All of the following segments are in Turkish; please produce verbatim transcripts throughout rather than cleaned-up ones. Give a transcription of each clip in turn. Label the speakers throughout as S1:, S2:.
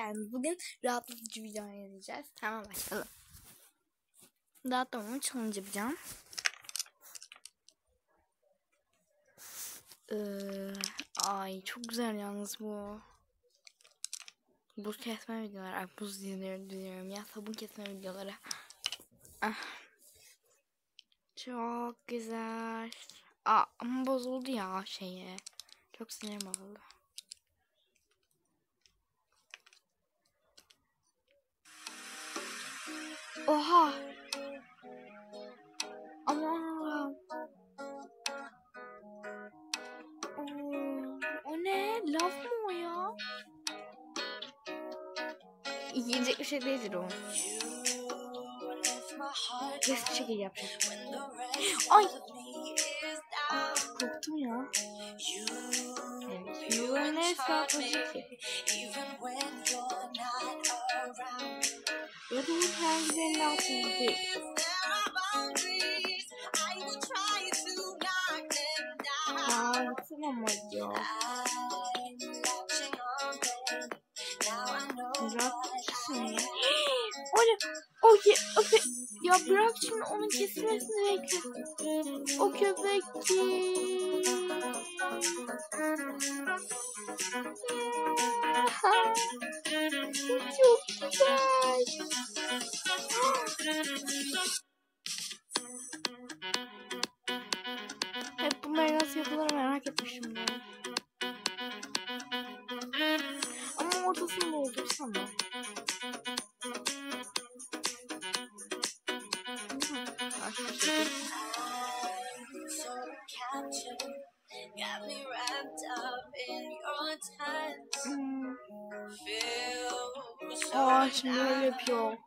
S1: geldiniz. Bugün rahatlatıcı video izleyeceğiz. Tamam, başlayalım. Dağıtmamı challenge yapacağım. Ee, ay çok güzel yalnız bu. Buz kesme videoları. Ay buz diliyorum ya. Sabun kesme videoları. Ah. Çok güzel. Aa, ama bozuldu ya şeyi. Çok sinirim bozuldu. Oha. Ama Oo, o ne? Laf mı o ya? Yiyecek bir şey değildir o. Nasıl şekil yapacak? Ay! Korktum ya. Evet. You ne sapacak? Ya da bu pencerenin altında değil. Aa, tamam ya. Bıraksana. Oye, oye, oye. Ya bırak şimdi onun kesilmesini bekle. O köpek ki. Çok güzel. Hep bunları nasıl yapılır merak etmişim ben. Ama ortasını doldursana. Hmm. Aa, şimdi öyle yapıyor.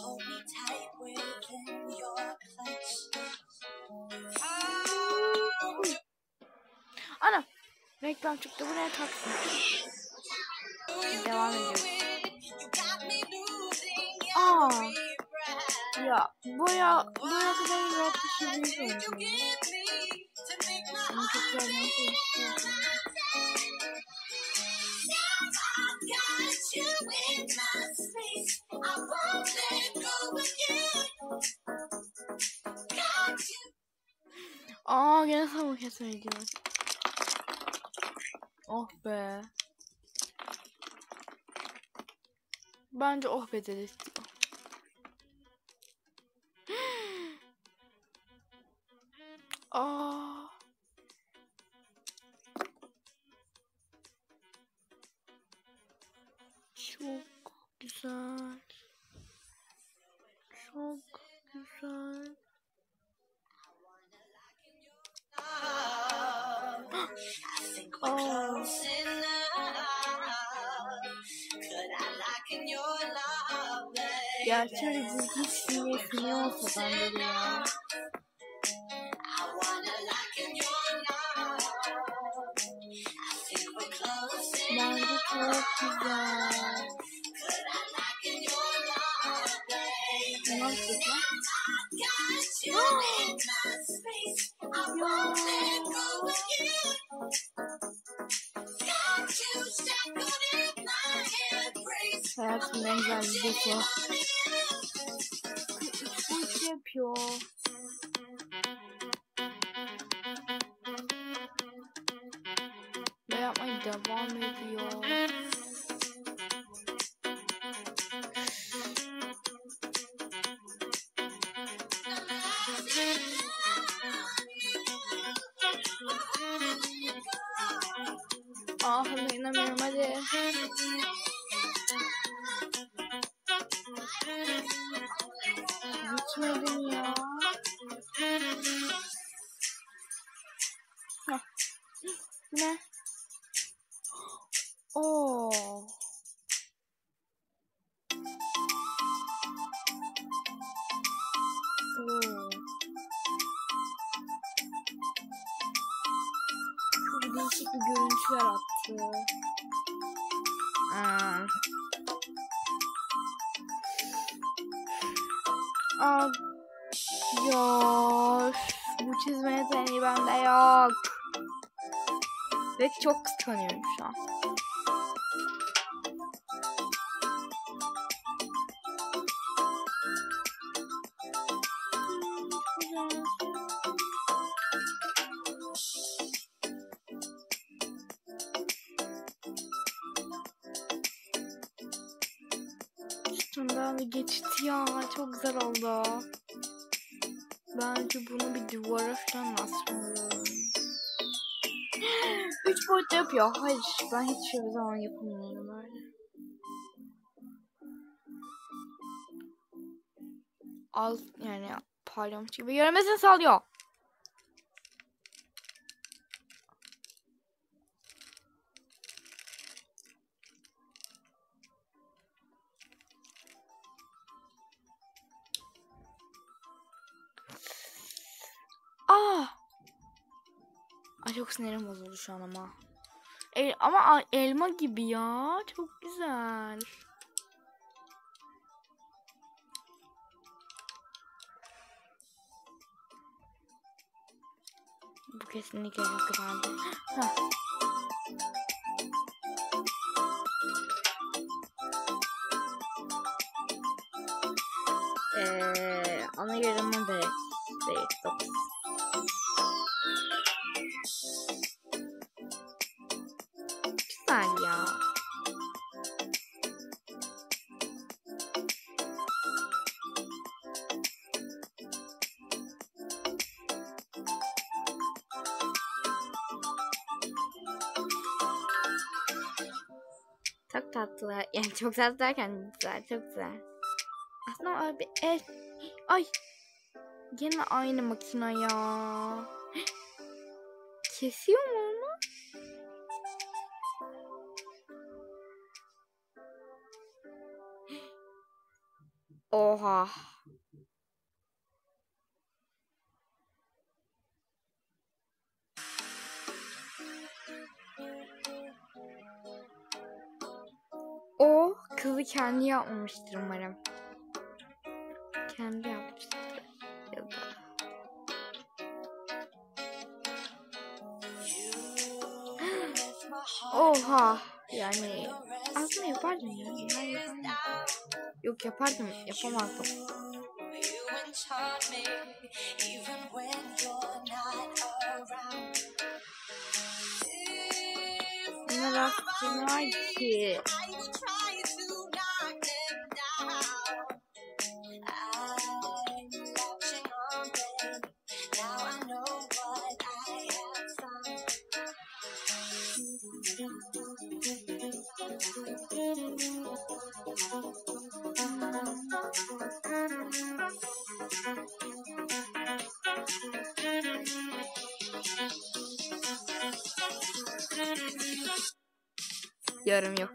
S1: Ana, reklam çıktı, buraya taksın. Devam ediyoruz. Aa, ya boya boya kadar rahatlışı değil bence. Ama çok güzel. Aa, gene sabun kesmeye gidiyoruz. Oh be. Bence oh be dedi. Aa. Çok güzel. Çok güzel. Oh. Ya şöyle bir hiç sinirli olsa ben de ya. Bence çok güzel. Nasıl ya? Hayatımın en güzel videosu. Bu şey yapıyor. Ve yapmaya devam ediyor. Ah, inanamıyorum, hadi. Gitmedin ya. Hah. Ne? Oo. Oo. Çok değişik bir görüntü yarattı. Aa. Aa. Ya. Bu çizme yeteneği bende yok. Ve çok kıskanıyorum şu an. Bundan bir geçti ya. Çok güzel oldu. Bence bunu bir duvara falan asmalıyım. Üç boyutlu yapıyor. Hayır, ben hiçbir zaman yapamıyorum öyle. Az yani parlamış gibi görmesini sağlıyor. Ah! Ay çok sinirim bozuldu şu an ama. El, ama elma gibi ya. Çok güzel. Bu kesinlikle çok güzeldi. Heh. Ee, ana yarımı da değil. dokuz. Güzel ya. Çok tatlı. Yani çok tatlı derken güzel. Çok güzel. Aslında abi el. Ay. Yine aynı makine ya. Kesiyor mu onu? Oha. O kızı kendi yapmamıştır umarım. Kendi yapmıştır. Ya da... Oha. Yani aslında yapardım ya. Ben yapardım. Yok yapardım. Yapamazdım. Ne rastım var ki? Yorum yok.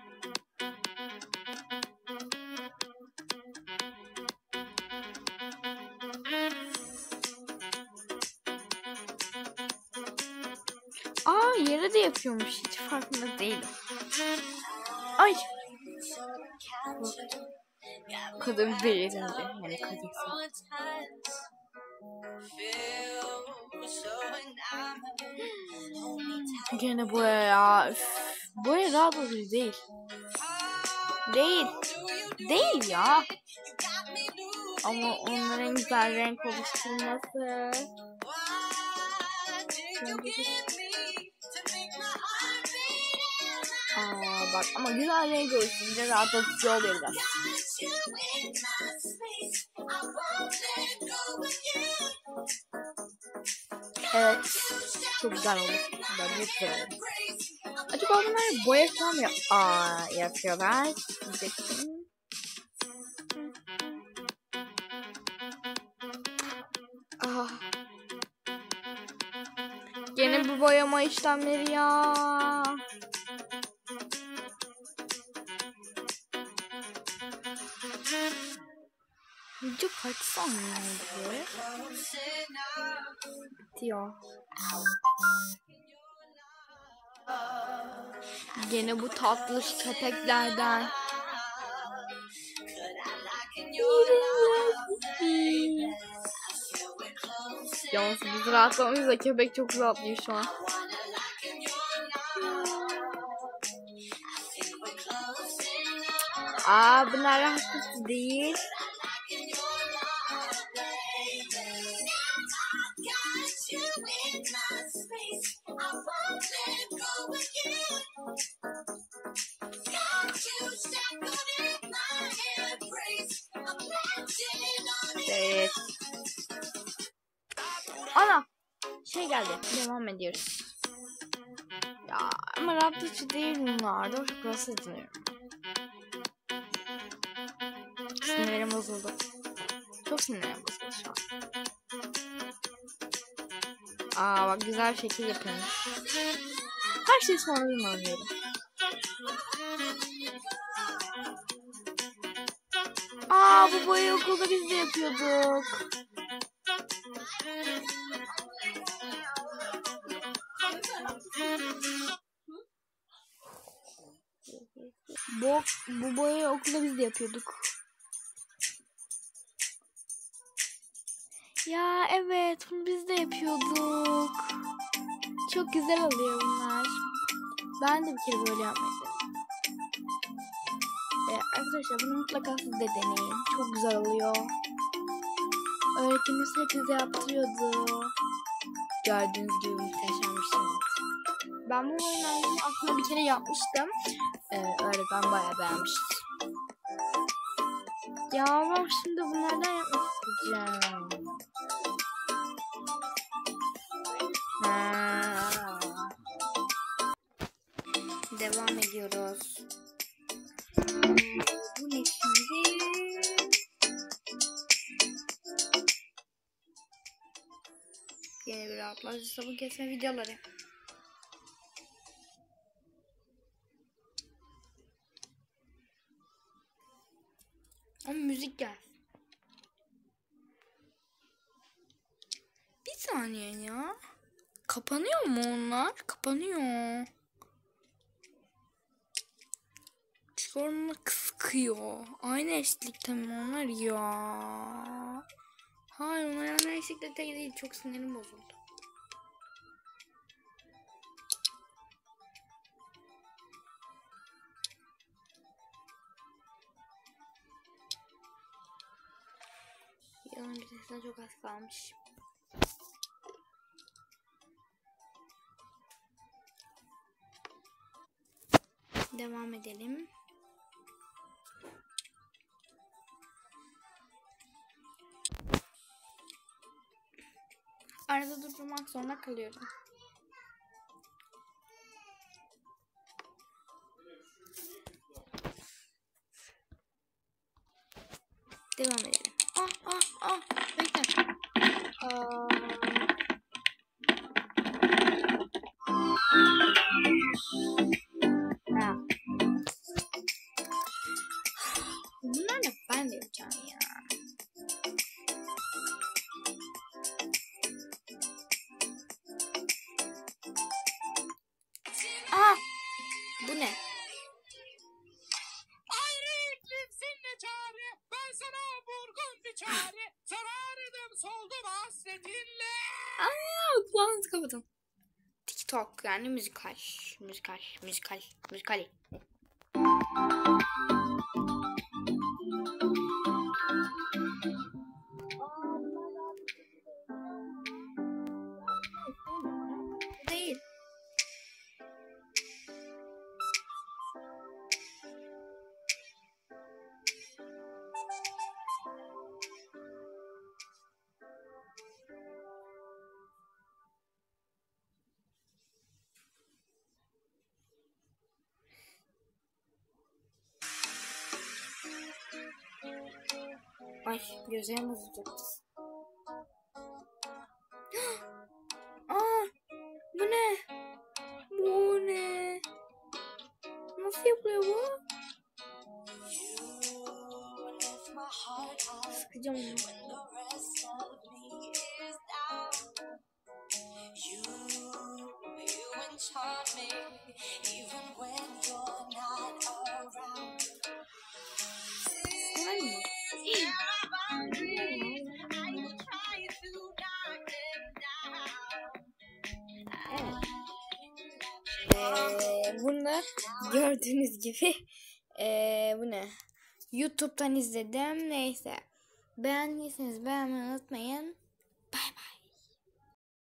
S1: Aa yere de yapıyormuş. Hiç farkında değilim. Ay. Kadın birinci. Yani kadın. Gene boya ya. Üf. Boya rahat oluyor değil. Değil. Değil ya. Ama onların en güzel renk oluşturması. Aa bak ama güzel renk oluşturunca rahatlatıcı oluyor biraz. Evet. Çok güzel oldu. Ben de güzel. Acaba bunlar boya falan mı yap Aa, yapıyorlar? Diyecektim. Ah. Gene bu boyama işlemleri ya. Video kaç saniye oldu? Bitiyor. Gene bu tatlış köpeklerden. Yalnız biz rahatlamayız da köpek çok rahatlıyor şu an. Aa bunlar rahatsız değil. geldi. Devam ediyoruz. Ya ama rahatlatıcı değil bunlar. Çok rahatsız ediliyorum. Sinirlerim bozuldu. Çok sinirlerim bozuldu şu an. Aa bak güzel şekil yapıyormuş. Her şeyi sonradan anlıyorum. Aa bu boyayı okulda biz de yapıyorduk. Bu, bu boyayı okulda biz de yapıyorduk. Ya evet bunu biz de yapıyorduk. Çok güzel oluyor bunlar. Ben de bir kere böyle yapmayı denedim. Ee, arkadaşlar bunu mutlaka siz de deneyin. Çok güzel oluyor. Öğretmenimiz hepimize yaptırıyordu. Gördüğünüz gibi muhteşem bir şey. Ben bu oyunu aslında bir kere yapmıştım. Ee, öğretmen bayağı beğenmişti. Ya ben şimdi bunlardan yapmak isteyeceğim. Ha. Devam ediyoruz. Bu ne şimdi? Yeni bir rahatlatıcı sabun kesme videoları. Ama müzik gel. Bir saniye ya. Kapanıyor mu onlar? Kapanıyor. Çünkü onlar kıskıyor. Aynı eşlikte mi onlar ya? Hayır onlar aynı eşlikte değil. Çok sinirim bozuldu. Yalan bitmesine çok az kalmış. Devam edelim. Arada durdurmak zorunda kalıyorum. Devam edelim. Ah ah ah. Bekle. Aa... Ha. Bunlarla ben de yapacağım ya. Aa! Bu ne?
S2: Ayrı iklimsinle çare, ben sana vurgun bir çare, sarardım soldum hasretinle.
S1: Aa, kulağınızı kapatın. TikTok yani müzikal, müzikal, müzikal, müzikal. Değil. Ay gözlerim bozuldu. Aa, bu ne? Bu ne? Nasıl yapılıyor bu? Sıkacağım onu. Ee, bunu gördüğünüz gibi ee, bu ne? YouTube'dan izledim. Neyse. Beğendiyseniz beğenmeyi unutmayın.